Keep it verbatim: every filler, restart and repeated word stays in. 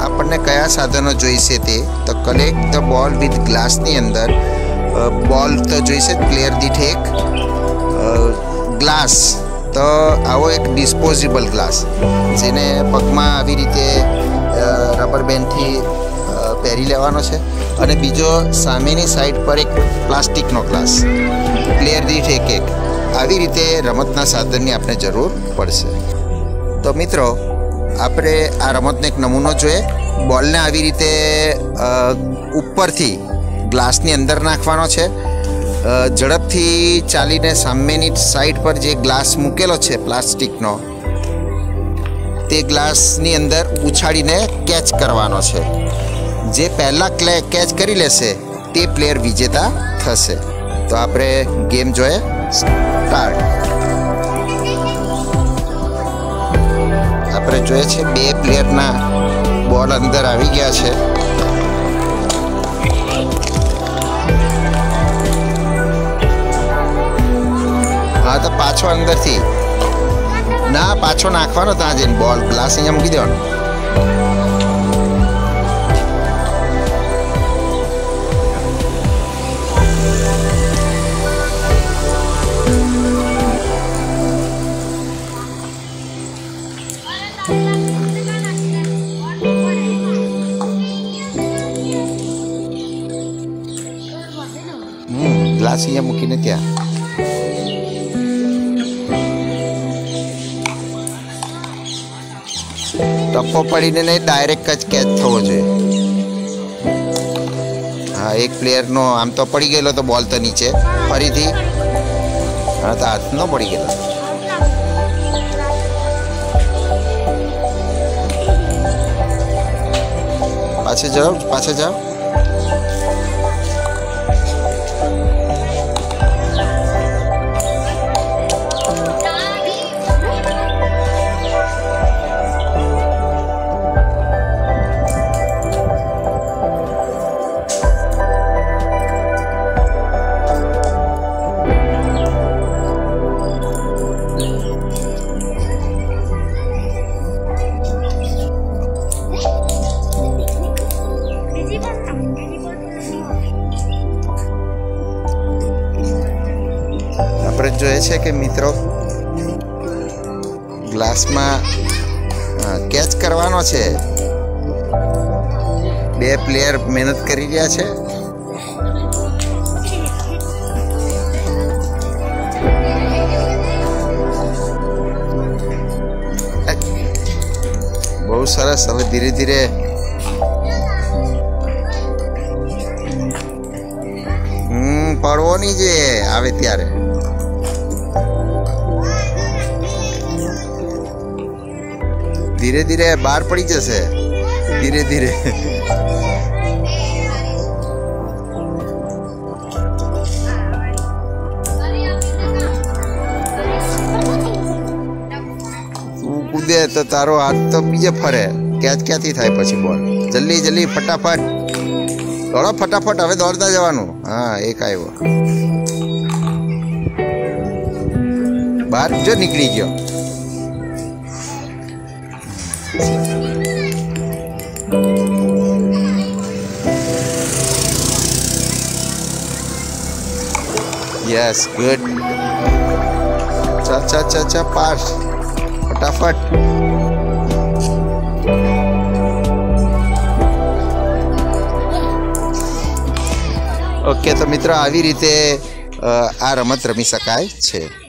આપણને કયા સાધનો જોઈશે તે તો કલેક્ટ ધ બોલ વિથ ગ્લાસની અંદર બોલ તો જોઈશે પ્લેયર દીઠ એક ગ્લાસ તો આવો એક ડિસ્પોઝેબલ ગ્લાસ જેને પગમાં આવી રીતે રબર બેન્ડથી પહેરી લેવાનો છે અને બીજો સામેની સાઈડ પર એક પ્લાસ્ટિકનો ગ્લાસ પ્લેયર દીઠ એક એક આવી રીતે રમતના સાધનની આપણે જરૂર પડશે। તો મિત્રો આપણે આ રમતનો એક નમૂનો જોઈએ। બોલને આવી રીતે ઉપરથી ગ્લાસની અંદર નાખવાનો છે। ઝડપથી ચાલીને સામેની સાઈડ પર જે ગ્લાસ મૂકેલો છે પ્લાસ્ટિકનો તે ગ્લાસની અંદર ઉછાળીને કેચ કરવાનો છે। જે પહેલાં ક્લે કેચ કરી લેશે તે પ્લેયર વિજેતા થશે। તો આપણે ગેમ જોઈએ સ્ટાર્ટ। આપણે જોઈએ છે બે પ્લેયરના બોલ અંદર આવી ગયા છે। હા તો પાછો અંદરથી ના પાછો નાખવાનો ત્યાં જઈને બોલ ગ્લાસ અહીંયા મૂકી દેવાનો। ગ્લાસ અહીંયા મૂકીને ત્યાં ટપ્પો પડીને નહીં ડાયરેક્ટ જ કેચ થવો જોઈએ। હા એક પ્લેયરનો આમ તો પડી ગયેલો તો બોલ તો નીચે ફરીથી હા તો હાથ ન પડી ગયેલો। પાછે જાઓ પાછે જાઓ જોઈએ છે કે મિત્રો ગ્લાસમાં કેચ કરવાનો છે। બે પ્લેયર મહેનત કરી રહ્યા છે। બહુ સરસ। હવે ધીરે ધીરે હમ પડવો નહીં જે આવે ત્યારે धीरे धीरे बाहर पड़ी जैसे धीरे धीरे कूदे तो तारो हाथ तो बीजे फरे कैच क्या थी थाय पछी बॉल जल्दी जल्दी फटाफट दौड़ो फटाफट हवे दौड़ता जवानु। हाँ एक आयो बाहर जो निकली गयो। यस गुड चा चा चा चा पास फटाफट। ओके तो मित्रों આવી રીતે આ રમત રમી શકાય છે।